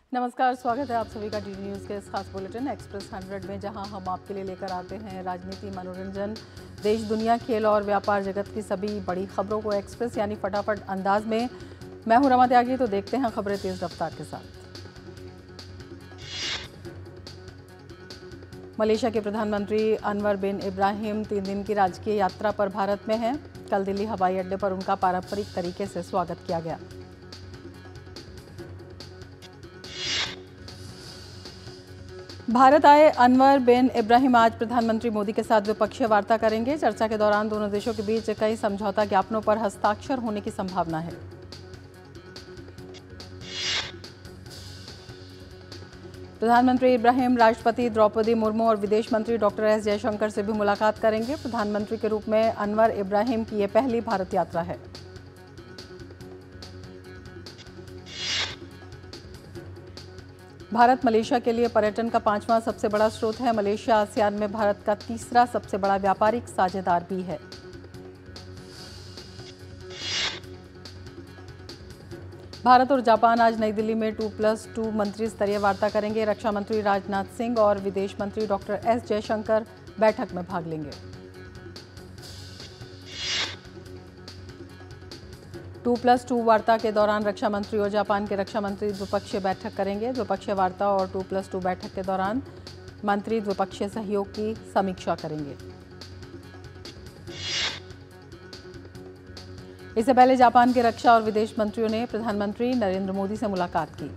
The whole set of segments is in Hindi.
नमस्कार, स्वागत है आप सभी का डीडी न्यूज़ के इस खास बुलेटिन एक्सप्रेस 100 में, जहां हम आपके लिए लेकर आते हैं राजनीति, मनोरंजन, देश दुनिया, खेल और व्यापार जगत की सभी बड़ी खबरों को एक्सप्रेस यानी फटाफट अंदाज में। मैं हूं रमा त्यागी, तो देखते हैं खबरें तेज रफ्तार के साथ। मलेशिया के प्रधानमंत्री अनवर बिन इब्राहिम 3 दिन की राजकीय यात्रा पर भारत में हैं। कल दिल्ली हवाई अड्डे पर उनका पारंपरिक तरीके से स्वागत किया गया। भारत आए अनवर बिन इब्राहिम आज प्रधानमंत्री मोदी के साथ द्विपक्षीय वार्ता करेंगे। चर्चा के दौरान दोनों देशों के बीच कई समझौता ज्ञापनों पर हस्ताक्षर होने की संभावना है। प्रधानमंत्री इब्राहिम राष्ट्रपति द्रौपदी मुर्मू और विदेश मंत्री डॉक्टर एस जयशंकर से भी मुलाकात करेंगे। प्रधानमंत्री के रूप में अनवर इब्राहिम की यह पहली भारत यात्रा है। भारत मलेशिया के लिए पर्यटन का 5वां सबसे बड़ा स्रोत है। मलेशिया आसियान में भारत का तीसरा सबसे बड़ा व्यापारिक साझेदार भी है। भारत और जापान आज नई दिल्ली में 2+2 मंत्री स्तरीय वार्ता करेंगे। रक्षा मंत्री राजनाथ सिंह और विदेश मंत्री डॉक्टर एस जयशंकर बैठक में भाग लेंगे। 2+2 वार्ता के दौरान रक्षा मंत्री और जापान के रक्षा मंत्री द्विपक्षीय बैठक करेंगे। द्विपक्षीय वार्ता और 2+2 बैठक के दौरान मंत्री द्विपक्षीय सहयोग की समीक्षा करेंगे। इससे पहले जापान के रक्षा और विदेश मंत्रियों ने प्रधानमंत्री नरेंद्र मोदी से मुलाकात की।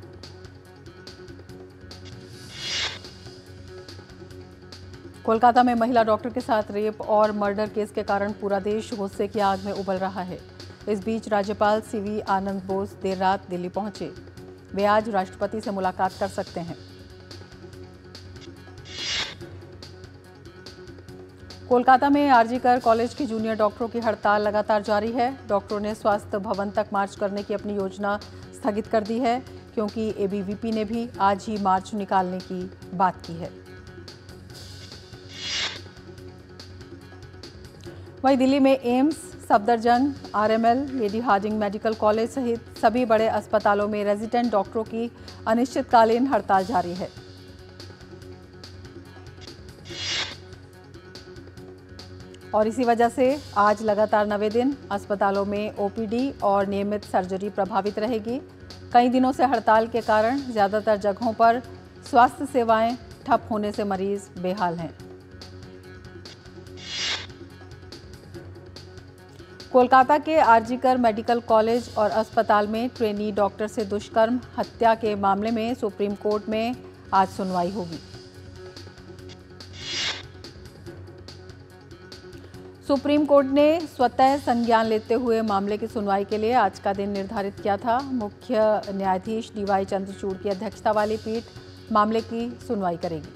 कोलकाता में महिला डॉक्टर के साथ रेप और मर्डर केस के कारण पूरा देश गुस्से की आग में उबल रहा है। इस बीच राज्यपाल सीवी आनंद बोस देर रात दिल्ली पहुंचे। वे आज राष्ट्रपति से मुलाकात कर सकते हैं। कोलकाता में आरजीकर कॉलेज के जूनियर डॉक्टरों की हड़ताल लगातार जारी है। डॉक्टरों ने स्वास्थ्य भवन तक मार्च करने की अपनी योजना स्थगित कर दी है, क्योंकि एबीवीपी ने भी आज ही मार्च निकालने की बात की है। वहीं दिल्ली में AIIMS, Safdarjung, RML, Lady Hardinge medical college सहित सभी बड़े अस्पतालों में रेजिडेंट डॉक्टरों की अनिश्चितकालीन हड़ताल जारी है। और इसी वजह से आज लगातार 9वें दिन अस्पतालों में ओपीडी और नियमित सर्जरी प्रभावित रहेगी। कई दिनों से हड़ताल के कारण ज्यादातर जगहों पर स्वास्थ्य सेवाएं ठप होने से मरीज बेहाल हैं। कोलकाता के आरजीकर मेडिकल कॉलेज और अस्पताल में ट्रेनी डॉक्टर से दुष्कर्म हत्या के मामले में सुप्रीम कोर्ट में आज सुनवाई होगी। सुप्रीम कोर्ट ने स्वतः संज्ञान लेते हुए मामले की सुनवाई के लिए आज का दिन निर्धारित किया था। मुख्य न्यायाधीश डीवाई चंद्रचूड़ की अध्यक्षता वाली पीठ मामले की सुनवाई करेगी।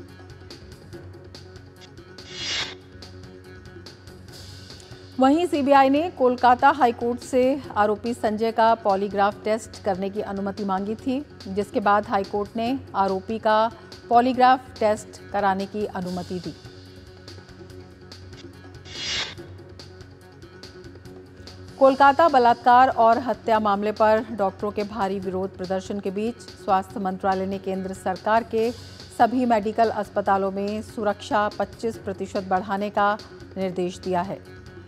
वहीं सीबीआई ने कोलकाता हाईकोर्ट से आरोपी संजय का पॉलीग्राफ टेस्ट करने की अनुमति मांगी थी, जिसके बाद हाईकोर्ट ने आरोपी का पॉलीग्राफ टेस्ट कराने की अनुमति दी। कोलकाता बलात्कार और हत्या मामले पर डॉक्टरों के भारी विरोध प्रदर्शन के बीच स्वास्थ्य मंत्रालय ने केंद्र सरकार के सभी मेडिकल अस्पतालों में सुरक्षा 25% बढ़ाने का निर्देश दिया है।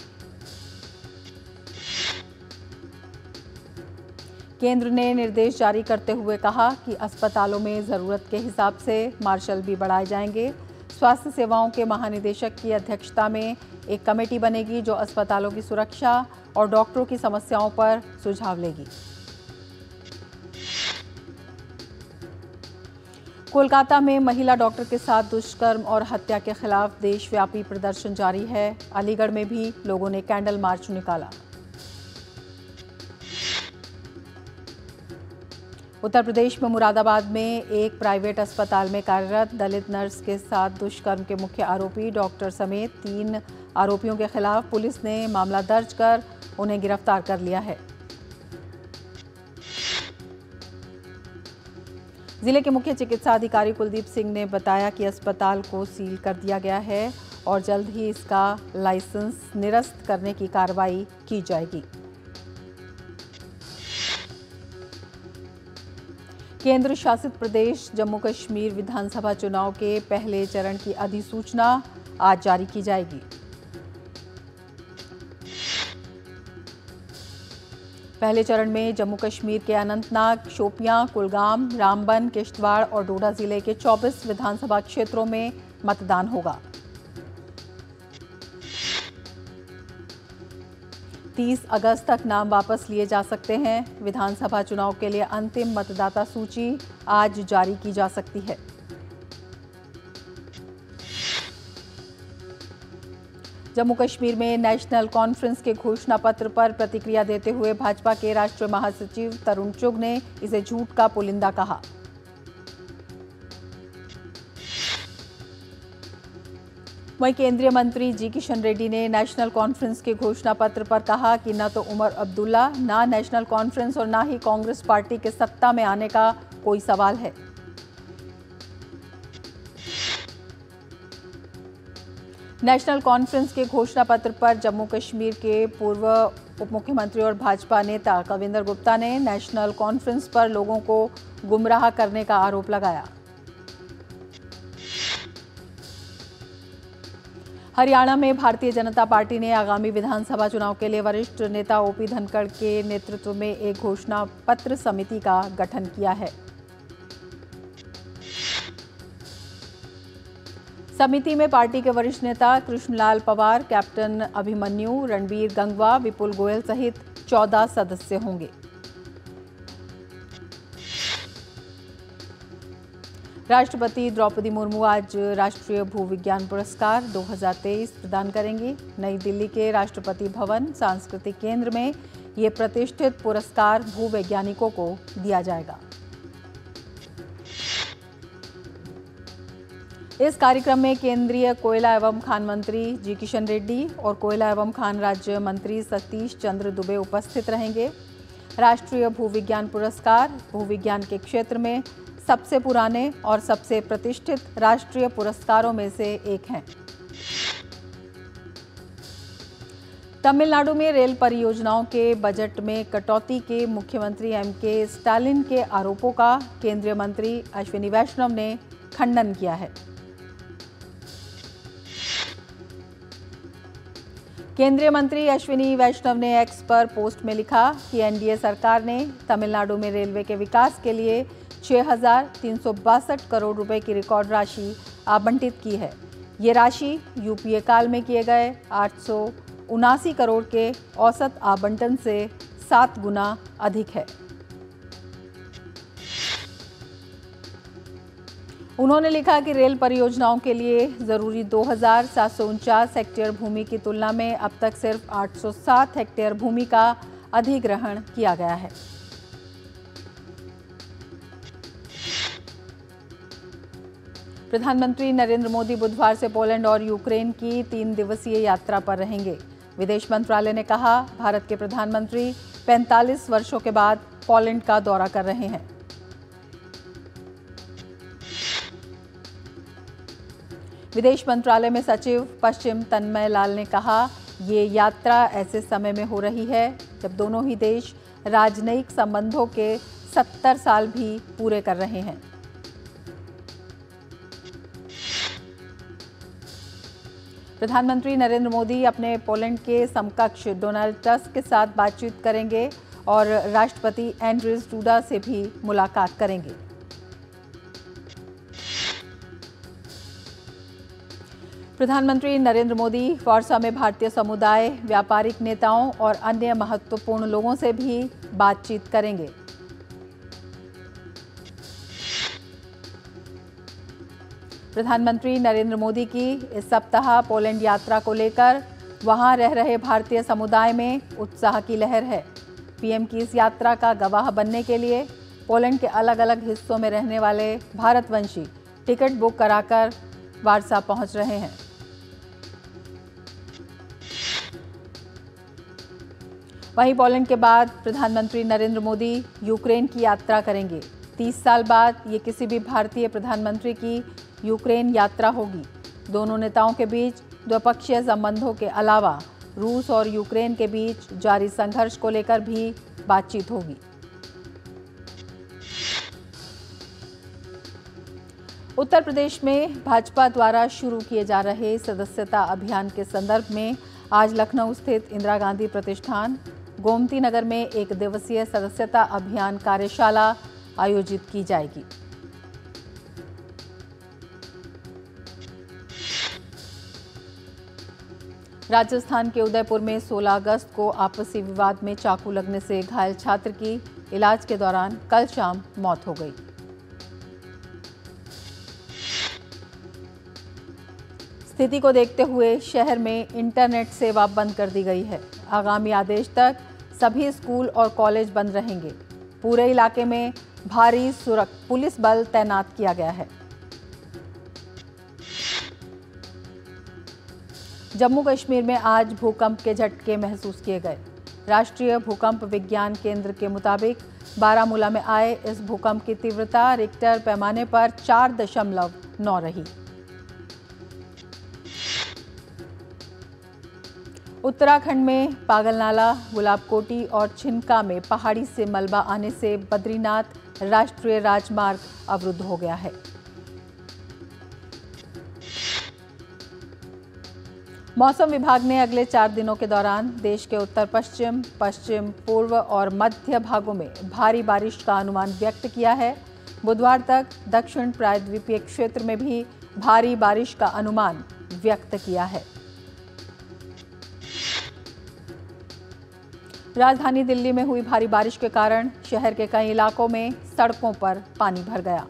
केंद्र ने निर्देश जारी करते हुए कहा कि अस्पतालों में ज़रूरत के हिसाब से मार्शल भी बढ़ाए जाएंगे। स्वास्थ्य सेवाओं के महानिदेशक की अध्यक्षता में एक कमेटी बनेगी जो अस्पतालों की सुरक्षा और डॉक्टरों की समस्याओं पर सुझाव लेगी। कोलकाता में महिला डॉक्टर के साथ दुष्कर्म और हत्या के खिलाफ देशव्यापी प्रदर्शन जारी है। अलीगढ़ में भी लोगों ने कैंडल मार्च निकाला। उत्तर प्रदेश में मुरादाबाद में एक प्राइवेट अस्पताल में कार्यरत दलित नर्स के साथ दुष्कर्म के मुख्य आरोपी डॉक्टर समेत 3 आरोपियों के खिलाफ पुलिस ने मामला दर्ज कर उन्हें गिरफ्तार कर लिया है। जिले के मुख्य चिकित्सा अधिकारी कुलदीप सिंह ने बताया कि अस्पताल को सील कर दिया गया है और जल्द ही इसका लाइसेंस निरस्त करने की कार्रवाई की जाएगी। केंद्र शासित प्रदेश जम्मू कश्मीर विधानसभा चुनाव के पहले चरण की अधिसूचना आज जारी की जाएगी। पहले चरण में जम्मू कश्मीर के अनंतनाग, शोपियां, कुलगाम, रामबन, किश्तवाड़ और डोडा जिले के 24 विधानसभा क्षेत्रों में मतदान होगा। 30 अगस्त तक नाम वापस लिए जा सकते हैं। विधानसभा चुनाव के लिए अंतिम मतदाता सूची आज जारी की जा सकती है। जम्मू कश्मीर में नेशनल कॉन्फ्रेंस के घोषणा पत्र पर प्रतिक्रिया देते हुए भाजपा के राष्ट्रीय महासचिव तरुण चुग ने इसे झूठ का पुलिंदा कहा। वहीं केंद्रीय मंत्री जी किशन रेड्डी ने नेशनल कॉन्फ्रेंस के घोषणा पत्र पर कहा कि न तो उमर अब्दुल्ला, ना नेशनल कॉन्फ्रेंस और ना ही कांग्रेस पार्टी के सत्ता में आने का कोई सवाल है। नेशनल कॉन्फ्रेंस के घोषणा पत्र पर जम्मू कश्मीर के पूर्व उप मुख्यमंत्री और भाजपा नेता कविंदर गुप्ता ने नेशनल कॉन्फ्रेंस पर लोगों को गुमराह करने का आरोप लगाया। हरियाणा में भारतीय जनता पार्टी ने आगामी विधानसभा चुनाव के लिए वरिष्ठ नेता ओपी धनखड़ के नेतृत्व में एक घोषणा पत्र समिति का गठन किया है। समिति में पार्टी के वरिष्ठ नेता कृष्णलाल पवार, कैप्टन अभिमन्यु, रणबीर गंगवा, विपुल गोयल सहित 14 सदस्य होंगे। राष्ट्रपति द्रौपदी मुर्मू आज राष्ट्रीय भूविज्ञान पुरस्कार 2023 प्रदान करेंगी। नई दिल्ली के राष्ट्रपति भवन सांस्कृतिक केंद्र में ये प्रतिष्ठित पुरस्कार भूवैज्ञानिकों को दिया जाएगा। इस कार्यक्रम में केंद्रीय कोयला एवं खान मंत्री जी किशन रेड्डी और कोयला एवं खान राज्य मंत्री सतीश चंद्र दुबे उपस्थित रहेंगे। राष्ट्रीय भूविज्ञान पुरस्कार भूविज्ञान के क्षेत्र में सबसे पुराने और सबसे प्रतिष्ठित राष्ट्रीय पुरस्कारों में से एक हैं। तमिलनाडु में रेल परियोजनाओं के बजट में कटौती के मुख्यमंत्री एमके स्टालिन के आरोपों का केंद्रीय मंत्री अश्विनी वैष्णव ने खंडन किया है। केंद्रीय मंत्री अश्विनी वैष्णव ने एक्स पर पोस्ट में लिखा कि एनडीए सरकार ने तमिलनाडु में रेलवे के विकास के लिए 6,362 करोड़ रुपए की रिकॉर्ड राशि आवंटित की है। ये राशि यूपीए काल में किए गए 879 करोड़ के औसत आवंटन से 7 गुना अधिक है। उन्होंने लिखा कि रेल परियोजनाओं के लिए जरूरी 2,749 हेक्टेयर भूमि की तुलना में अब तक सिर्फ 807 हेक्टेयर भूमि का अधिग्रहण किया गया है। प्रधानमंत्री नरेंद्र मोदी बुधवार से पोलैंड और यूक्रेन की 3 दिवसीय यात्रा पर रहेंगे। विदेश मंत्रालय ने कहा, भारत के प्रधानमंत्री 45 वर्षों के बाद पोलैंड का दौरा कर रहे हैं। विदेश मंत्रालय में सचिव पश्चिम तन्मय लाल ने कहा, ये यात्रा ऐसे समय में हो रही है जब दोनों ही देश राजनयिक संबंधों के 70 साल भी पूरे कर रहे हैं। प्रधानमंत्री नरेंद्र मोदी अपने पोलैंड के समकक्ष डोनाल्ड टस्क के साथ बातचीत करेंगे और राष्ट्रपति एंड्रेज डूडा से भी मुलाकात करेंगे। प्रधानमंत्री नरेंद्र मोदी वार्सा में भारतीय समुदाय, व्यापारिक नेताओं और अन्य महत्वपूर्ण लोगों से भी बातचीत करेंगे। प्रधानमंत्री नरेंद्र मोदी की इस सप्ताह पोलैंड यात्रा को लेकर वहां रह रहे भारतीय समुदाय में उत्साह की लहर है। पीएम की इस यात्रा का गवाह बनने के लिए पोलैंड के अलग अलग हिस्सों में रहने वाले भारतवंशी टिकट बुक कराकर वार्सा पहुंच रहे हैं। वहीं पोलैंड के बाद प्रधानमंत्री नरेंद्र मोदी यूक्रेन की यात्रा करेंगे। 30 साल बाद ये किसी भी भारतीय प्रधानमंत्री की यूक्रेन यात्रा होगी। दोनों नेताओं के बीच द्विपक्षीय संबंधों के अलावा रूस और यूक्रेन के बीच जारी संघर्ष को लेकर भी बातचीत होगी। उत्तर प्रदेश में भाजपा द्वारा शुरू किए जा रहे सदस्यता अभियान के संदर्भ में आज लखनऊ स्थित इंदिरा गांधी प्रतिष्ठान गोमती नगर में एक दिवसीय सदस्यता अभियान कार्यशाला आयोजित की जाएगी। राजस्थान के उदयपुर में 16 अगस्त को आपसी विवाद में चाकू लगने से घायल छात्र की इलाज के दौरान कल शाम मौत हो गई। स्थिति को देखते हुए शहर में इंटरनेट सेवा बंद कर दी गई है। आगामी आदेश तक सभी स्कूल और कॉलेज बंद रहेंगे। पूरे इलाके में भारी पुलिस बल तैनात किया गया है। जम्मू कश्मीर में आज भूकंप के झटके महसूस किए गए। राष्ट्रीय भूकंप विज्ञान केंद्र के मुताबिक बारामूला में आए इस भूकंप की तीव्रता रिक्टर पैमाने पर 4.9 रही। उत्तराखंड में पागलनाला, गुलाबकोटी और छिनका में पहाड़ी से मलबा आने से बद्रीनाथ राष्ट्रीय राजमार्ग अवरुद्ध हो गया है। मौसम विभाग ने अगले 4 दिनों के दौरान देश के उत्तर पश्चिम, पश्चिम, पूर्व और मध्य भागों में भारी बारिश का अनुमान व्यक्त किया है। बुधवार तक दक्षिण प्रायद्वीपीय क्षेत्र में भी भारी बारिश का अनुमान व्यक्त किया है। राजधानी दिल्ली में हुई भारी बारिश के कारण शहर के कई इलाकों में सड़कों पर पानी भर गया।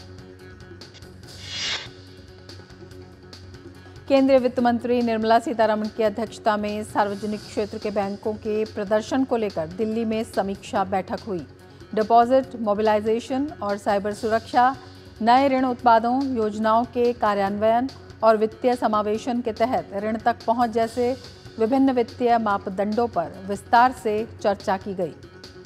केंद्रीय वित्त मंत्री निर्मला सीतारमण की अध्यक्षता में सार्वजनिक क्षेत्र के बैंकों के प्रदर्शन को लेकर दिल्ली में समीक्षा बैठक हुई। डिपॉजिट मोबिलाइजेशन और साइबर सुरक्षा, नए ऋण उत्पादों, योजनाओं के कार्यान्वयन और वित्तीय समावेशन के तहत ऋण तक पहुंच जैसे विभिन्न वित्तीय मापदंडों पर विस्तार से चर्चा की गई।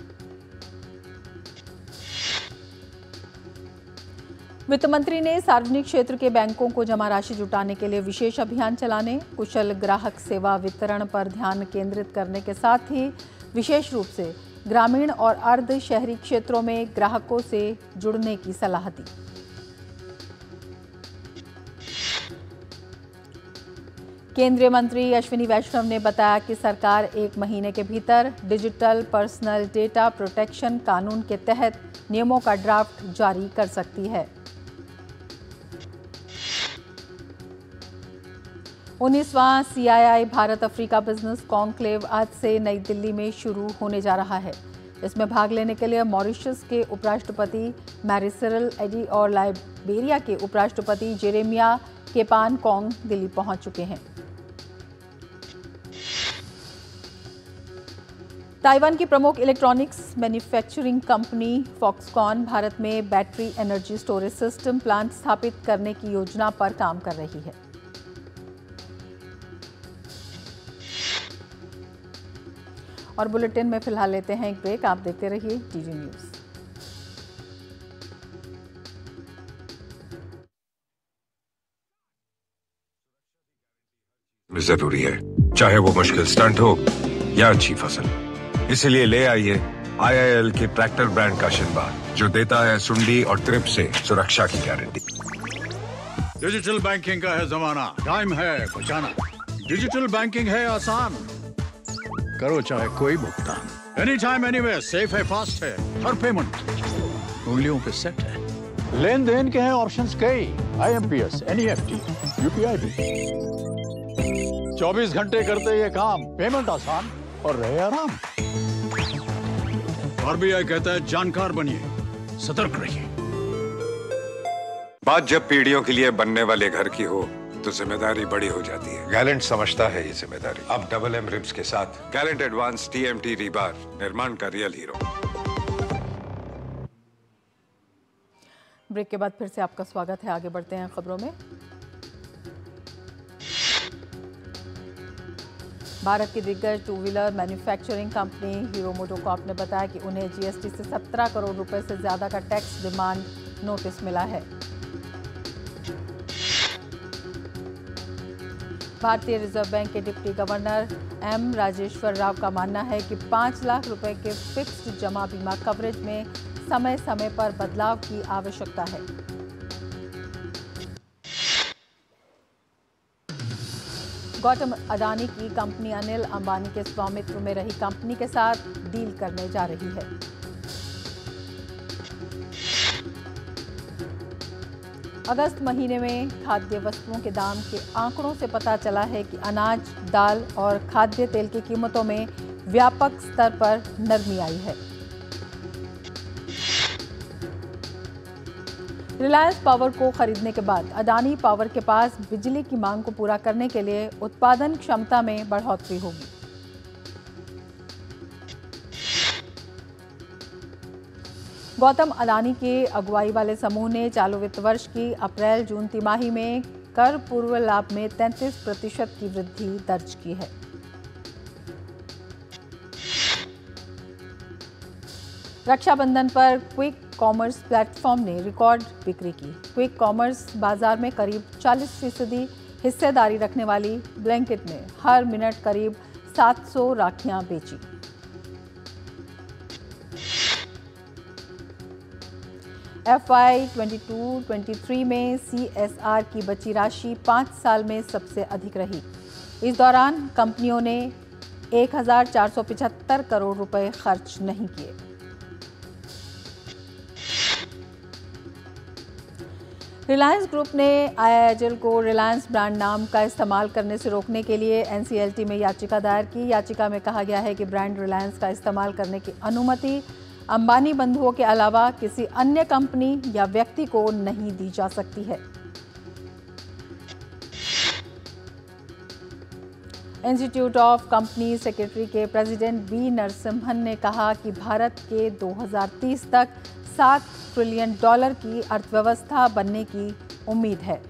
वित्त मंत्री ने सार्वजनिक क्षेत्र के बैंकों को जमा राशि जुटाने के लिए विशेष अभियान चलाने, कुशल ग्राहक सेवा वितरण पर ध्यान केंद्रित करने के साथ ही विशेष रूप से ग्रामीण और अर्ध शहरी क्षेत्रों में ग्राहकों से जुड़ने की सलाह दी। केंद्रीय मंत्री अश्विनी वैष्णव ने बताया कि सरकार 1 महीने के भीतर डिजिटल पर्सनल डेटा प्रोटेक्शन कानून के तहत नियमों का ड्राफ्ट जारी कर सकती है। 19वां CII Bharat Africa business conclave आज से नई दिल्ली में शुरू होने जा रहा है। इसमें भाग लेने के लिए मॉरिशस के उपराष्ट्रपति मैरी सिरिल एडी और लाइबेरिया के उपराष्ट्रपति जेरेमिया केपान कोंग दिल्ली पहुंच चुके हैं। ताइवान की प्रमुख electronics manufacturing company Foxconn Bharat में battery energy storage system plant स्थापित करने की योजना पर काम कर रही है। और बुलेटिन में फिलहाल लेते हैं एक ब्रेक। आप देखते रहिए DD न्यूज। जरूरी है, चाहे वो मुश्किल स्टंट हो या अच्छी फसल। इसलिए ले आइए IIL के ट्रैक्टर ब्रांड का शिनबार, जो देता है सुंडी और ट्रिप से सुरक्षा की गारंटी। डिजिटल बैंकिंग का है जमाना, टाइम है बचाना। डिजिटल बैंकिंग है आसान, करो चाहे कोई भुगतान, एनी टाइम एनीवेयर, सेफ है, फास्ट है, हर पेमेंट उंगलियों पे सेट है। लेन देन के हैं ऑप्शंस कई, IMPS, NEFT, UPI भी। 24 घंटे करते ये काम, पेमेंट आसान और रहे आराम। RBI कहता है जानकार बनिए, सतर्क रहिए। बात जब पीढ़ियों के लिए बनने वाले घर की हो तो जिम्मेदारी बड़ी हो जाती है। गैलेंट समझता है ये जिम्मेदारी। अब डबल M रिब्स के साथ गैलेंट एडवांस TMT रीबार, निर्माण का रियल हीरो। ब्रेक के बाद फिर से आपका स्वागत है। आगे बढ़ते हैं खबरों में। भारत की दिग्गज 2 wheeler manufacturing company Hero MotoCorp ने बताया कि उन्हें GST से 17 करोड़ रुपए से ज्यादा का टैक्स डिमांड नोटिस मिला है। भारतीय रिजर्व बैंक के deputy governor M Rajeshwar Rao का मानना है कि 5 लाख रुपए के फिक्स्ड जमा बीमा कवरेज में समय समय पर बदलाव की आवश्यकता है। गौतम अडानी की कंपनी अनिल अंबानी के स्वामित्व में रही कंपनी के साथ डील करने जा रही है। अगस्त महीने में खाद्य वस्तुओं के दाम के आंकड़ों से पता चला है कि अनाज, दाल और खाद्य तेल की कीमतों में व्यापक स्तर पर नरमी आई है। रिलायंस पावर को खरीदने के बाद अडानी पावर के पास बिजली की मांग को पूरा करने के लिए उत्पादन क्षमता में बढ़ोतरी होगी। गौतम अडानी के अगुवाई वाले समूह ने चालू वित्त वर्ष की अप्रैल-जून तिमाही में कर पूर्व लाभ में 33% की वृद्धि दर्ज की है। रक्षाबंधन पर क्विक कॉमर्स प्लेटफॉर्म ने रिकॉर्ड बिक्री की। क्विक कॉमर्स बाजार में करीब 40% हिस्सेदारी रखने वाली ब्लैंकेट ने हर मिनट करीब 700 राखियां बेची। FY 22-23 में CSR की बची राशि 5 साल में सबसे अधिक रही। इस दौरान कंपनियों ने 1475 करोड़ रुपए खर्च नहीं किए। रिलायंस ग्रुप ने IIHL को रिलायंस ब्रांड नाम का इस्तेमाल करने से रोकने के लिए NCLT में याचिका दायर की। याचिका में कहा गया है कि ब्रांड रिलायंस का इस्तेमाल करने की अनुमति अंबानी बंधुओं के अलावा किसी अन्य कंपनी या व्यक्ति को नहीं दी जा सकती है। इंस्टीट्यूट ऑफ कंपनी सेक्रेटरी के प्रेसिडेंट बी नरसिम्हन ने कहा कि भारत के 2030 तक $7 ट्रिलियन की अर्थव्यवस्था बनने की उम्मीद है।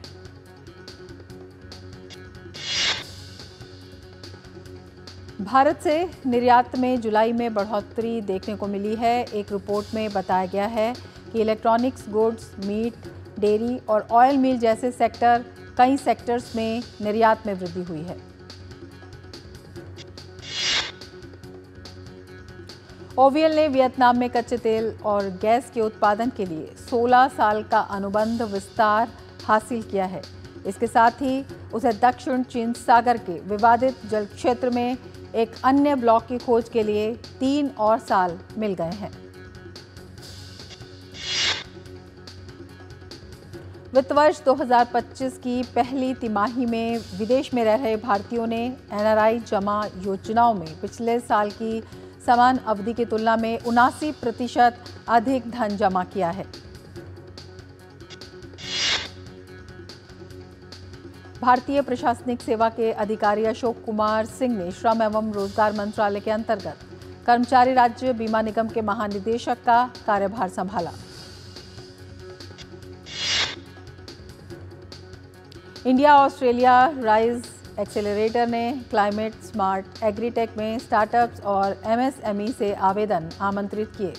भारत से निर्यात में जुलाई में बढ़ोतरी देखने को मिली है। एक रिपोर्ट में बताया गया है कि इलेक्ट्रॉनिक्स गुड्स, मीट, डेयरी और ऑयल मिल जैसे कई सेक्टर्स में निर्यात में वृद्धि हुई है। OVL ने वियतनाम में कच्चे तेल और गैस के उत्पादन के लिए 16 साल का अनुबंध विस्तार हासिल किया है। इसके साथ ही उसे दक्षिण चीन सागर के विवादित जल क्षेत्र में एक अन्य ब्लॉक की खोज के लिए 3 और साल मिल गए हैं। वित्त वर्ष 2025 की पहली तिमाही में विदेश में रह रहे भारतीयों ने NRI जमा योजनाओं में पिछले साल की समान अवधि की तुलना में 79% अधिक धन जमा किया है। भारतीय प्रशासनिक सेवा के अधिकारी अशोक कुमार सिंह ने श्रम एवं रोजगार मंत्रालय के अंतर्गत कर्मचारी राज्य बीमा निगम के महानिदेशक का कार्यभार संभाला। इंडिया ऑस्ट्रेलिया राइज एक्सेलरेटर ने क्लाइमेट स्मार्ट एग्रीटेक में स्टार्टअप्स और MSME से आवेदन आमंत्रित किए।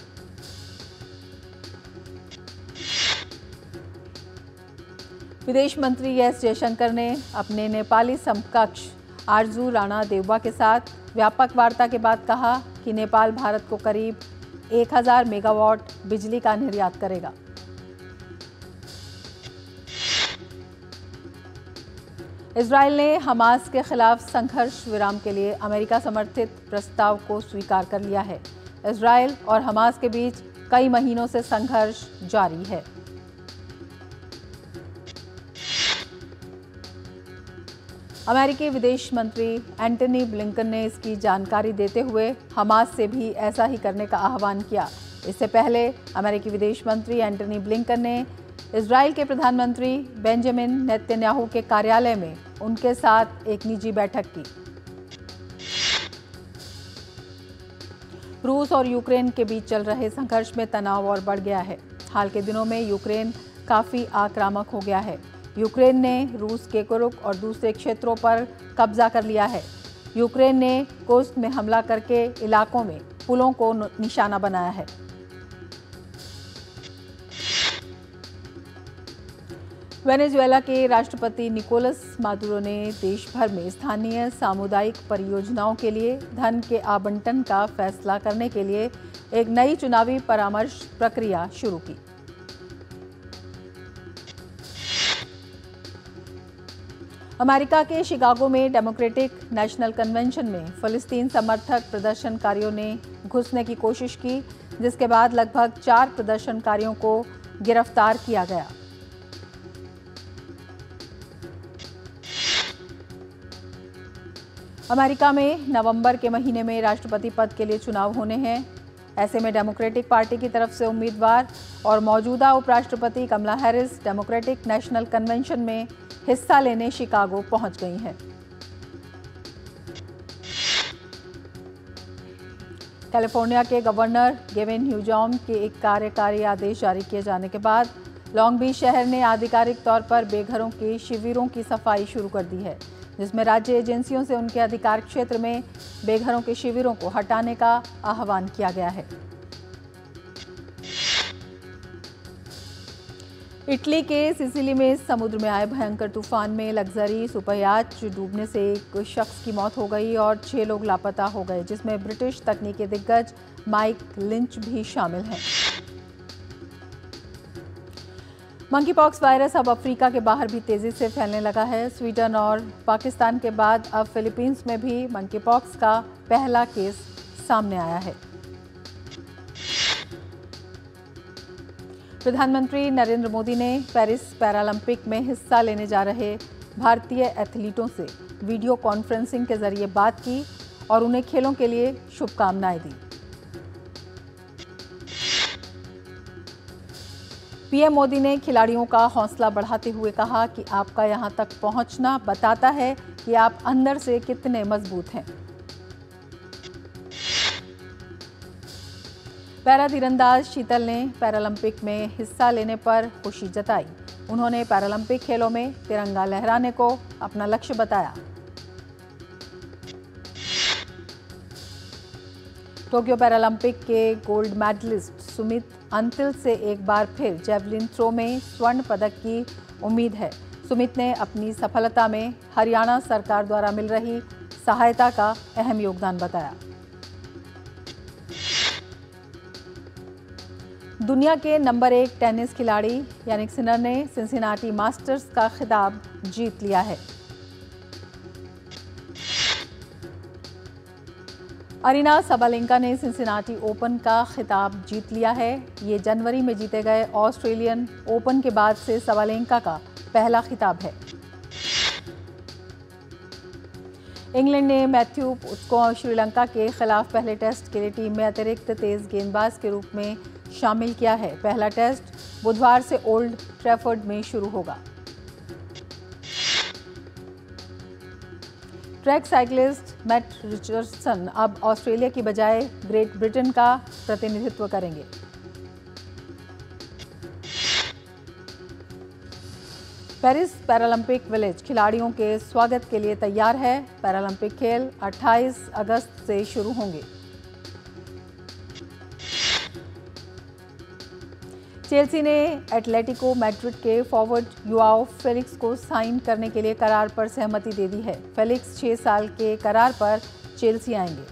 विदेश मंत्री एस जयशंकर ने अपने नेपाली समकक्ष आरजू राणा देवबा के साथ व्यापक वार्ता के बाद कहा कि नेपाल भारत को करीब 1000 मेगावाट बिजली का निर्यात करेगा। इजरायल ने हमास के खिलाफ संघर्ष विराम के लिए अमेरिका समर्थित प्रस्ताव को स्वीकार कर लिया है। इजरायल और हमास के बीच कई महीनों से संघर्ष जारी है। अमेरिकी विदेश मंत्री एंटनी ब्लिंकन ने इसकी जानकारी देते हुए हमास से भी ऐसा ही करने का आह्वान किया। इससे पहले अमेरिकी विदेश मंत्री एंटनी ब्लिंकन ने इजरायल के प्रधानमंत्री बेंजामिन नेतन्याहू के कार्यालय में उनके साथ एक निजी बैठक की। रूस और यूक्रेन के बीच चल रहे संघर्ष में तनाव और बढ़ गया है। हाल के दिनों में यूक्रेन काफी आक्रामक हो गया है। यूक्रेन ने रूस के कुर्स्क और दूसरे क्षेत्रों पर कब्जा कर लिया है। यूक्रेन ने कुर्स्क में हमला करके इलाकों में पुलों को निशाना बनाया है। वेनेजुएला के राष्ट्रपति निकोलस मादुरो ने देश भर में स्थानीय सामुदायिक परियोजनाओं के लिए धन के आवंटन का फैसला करने के लिए एक नई चुनावी परामर्श प्रक्रिया शुरू की। अमेरिका के शिकागो में डेमोक्रेटिक नेशनल कन्वेंशन में फिलिस्तीन समर्थक प्रदर्शनकारियों ने घुसने की कोशिश की, जिसके बाद लगभग 4 प्रदर्शनकारियों को गिरफ्तार किया गया। अमेरिका में नवंबर के महीने में राष्ट्रपति पद के लिए चुनाव होने हैं। ऐसे में डेमोक्रेटिक पार्टी की तरफ से उम्मीदवार और मौजूदा उपराष्ट्रपति Kamala Harris Democratic National Convention में हिस्सा लेने शिकागो पहुंच गई हैं। कैलिफोर्निया के गवर्नर गेविन न्यूजॉम के एक कार्यकारी आदेश जारी किए जाने के बाद लॉन्ग बीच शहर ने आधिकारिक तौर पर बेघरों के शिविरों की सफाई शुरू कर दी है, जिसमें राज्य एजेंसियों से उनके अधिकार क्षेत्र में बेघरों के शिविरों को हटाने का आह्वान किया गया है। इटली के सिसिली में समुद्र में आए भयंकर तूफान में लग्जरी सुपरयाच डूबने से एक शख्स की मौत हो गई और 6 लोग लापता हो गए, जिसमें ब्रिटिश तकनीकी दिग्गज माइक लिंच भी शामिल हैं। मंकी पॉक्स वायरस अब अफ्रीका के बाहर भी तेजी से फैलने लगा है। स्वीडन और पाकिस्तान के बाद अब फिलीपींस में भी मंकी पॉक्स का पहला केस सामने आया है। प्रधानमंत्री नरेंद्र मोदी ने पेरिस पैरालंपिक में हिस्सा लेने जा रहे भारतीय एथलीटों से वीडियो कॉन्फ्रेंसिंग के जरिए बात की और उन्हें खेलों के लिए शुभकामनाएं दी। पीएम मोदी ने खिलाड़ियों का हौसला बढ़ाते हुए कहा कि आपका यहां तक पहुंचना बताता है कि आप अंदर से कितने मजबूत हैं। पैरा तीरंदाज शीतल ने पैरालंपिक में हिस्सा लेने पर खुशी जताई। उन्होंने पैरालंपिक खेलों में तिरंगा लहराने को अपना लक्ष्य बताया। टोक्यो पैरालंपिक के गोल्ड मेडलिस्ट सुमित अंतिल से एक बार फिर जेवलिन थ्रो में स्वर्ण पदक की उम्मीद है। सुमित ने अपनी सफलता में हरियाणा सरकार द्वारा मिल रही सहायता का अहम योगदान बताया। दुनिया के नंबर 1 टेनिस खिलाड़ी यानिक सिनर ने सिंसिनाटी मास्टर्स का खिताब जीत लिया है। अरीना सबालेंका ने सिंसिनाटी ओपन का खिताब जीत लिया है। ये जनवरी में जीते गए ऑस्ट्रेलियन ओपन के बाद से सबालेंका का पहला खिताब है। इंग्लैंड ने मैथ्यू को श्रीलंका के खिलाफ पहले टेस्ट के लिए टीम में अतिरिक्त तेज गेंदबाज के रूप में शामिल किया है। पहला टेस्ट बुधवार से ओल्ड ट्रैफर्ड में शुरू होगा। ट्रैक साइकिलिस्ट मैट रिचर्डसन अब ऑस्ट्रेलिया की बजाय ग्रेट ब्रिटेन का प्रतिनिधित्व करेंगे। पेरिस पैरालंपिक विलेज खिलाड़ियों के स्वागत के लिए तैयार है। पैरालंपिक खेल 28 अगस्त से शुरू होंगे। चेल्सी ने एटलेटिको मैड्रिड के फॉरवर्ड युआओ फेलिक्स को साइन करने के लिए करार पर सहमति दे दी है। फेलिक्स 6 साल के करार पर चेल्सी आएंगे।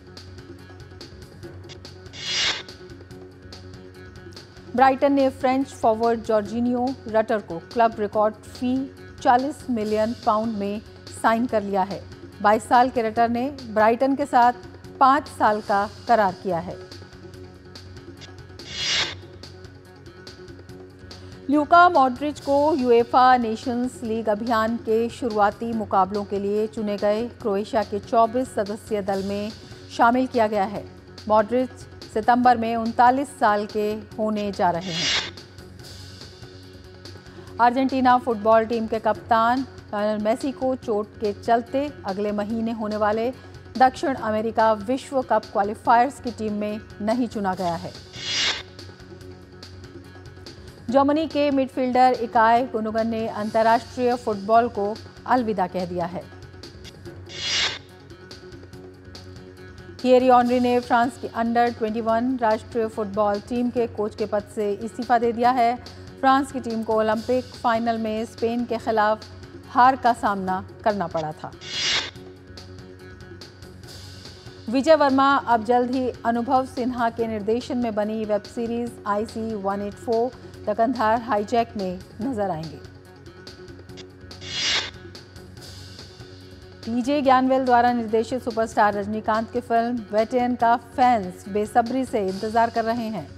ब्राइटन ने फ्रेंच फॉरवर्ड जॉर्जिनियो रटर को club record fee 40 million pound में साइन कर लिया है। 22 साल के रटर ने ब्राइटन के साथ 5 साल का करार किया है। ल्यूका मॉड्रिच को यूएफा नेशंस लीग अभियान के शुरुआती मुकाबलों के लिए चुने गए क्रोएशिया के 24 सदस्यीय दल में शामिल किया गया है। मॉड्रिच सितंबर में 39 साल के होने जा रहे हैं। अर्जेंटीना फुटबॉल टीम के कप्तान लायनल मेसी को चोट के चलते अगले महीने होने वाले दक्षिण अमेरिका विश्व कप क्वालिफायर्स की टीम में नहीं चुना गया है। जर्मनी के मिडफील्डर इकाई गुनोगन ने अंतर्राष्ट्रीय फुटबॉल को अलविदा कह दिया है। थियरी ऑनरी ने फ्रांस की अंडर 21 राष्ट्रीय फुटबॉल टीम के कोच के पद से इस्तीफा दे दिया है। फ्रांस की टीम को ओलंपिक फाइनल में स्पेन के खिलाफ हार का सामना करना पड़ा था। विजय वर्मा अब जल्द ही अनुभव सिन्हा के निर्देशन में बनी web series IC 184 the Kandahar hijack में नजर आएंगे। टीजे ज्ञानवेल द्वारा निर्देशित सुपरस्टार रजनीकांत की फिल्म वेटेन का फैंस बेसब्री से इंतजार कर रहे हैं।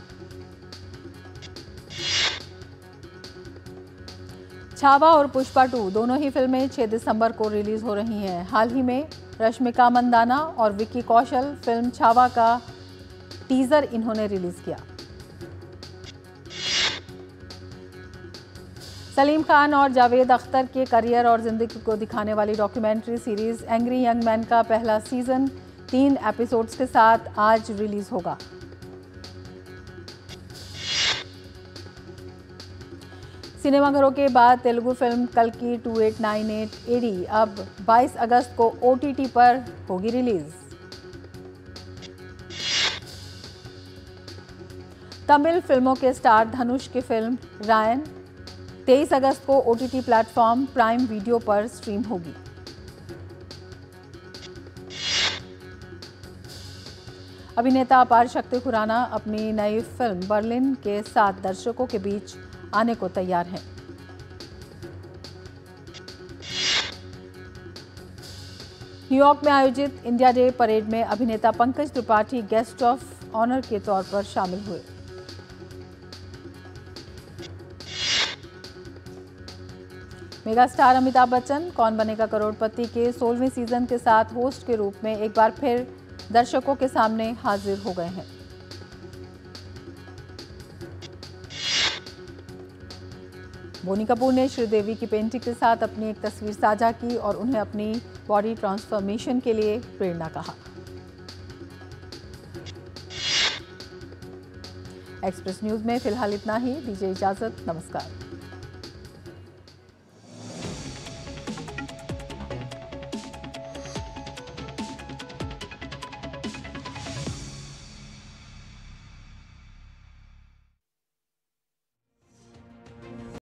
छावा और पुष्पा 2 दोनों ही फिल्में 6 दिसंबर को रिलीज हो रही हैं। हाल ही में रश्मिका मंदाना और विक्की कौशल फिल्म छावा का टीजर इन्होंने रिलीज किया। सलीम खान और जावेद अख्तर के करियर और जिंदगी को दिखाने वाली documentary series angry young man का पहला सीजन 3 एपिसोड्स के साथ आज रिलीज होगा। सिनेमाघरों के बाद तेलुगु फिल्म कल्कि 2898 एडी अब 22 अगस्त को OTT पर होगी रिलीज। तमिल फिल्मों के स्टार धनुष की फिल्म रायन 23 अगस्त को OTT प्लेटफॉर्म प्राइम वीडियो पर स्ट्रीम होगी। अभिनेता अपार शक्ति खुराना अपनी नई फिल्म बर्लिन के साथ दर्शकों के बीच आने को तैयार हैं। न्यूयॉर्क में आयोजित इंडिया डे परेड में अभिनेता Pankaj Tripathi guest of honour के तौर पर शामिल हुए। मेगास्टार अमिताभ बच्चन कौन बनेगा करोड़पति के 16वें सीजन के साथ होस्ट के रूप में एक बार फिर दर्शकों के सामने हाजिर हो गए हैं। बोनी कपूर ने श्रीदेवी की पेंटिंग के साथ अपनी एक तस्वीर साझा की और उन्हें अपनी बॉडी ट्रांसफॉर्मेशन के लिए प्रेरणा कहा। एक्सप्रेस न्यूज में फिलहाल इतना ही। दीजिए इजाजत। नमस्कार।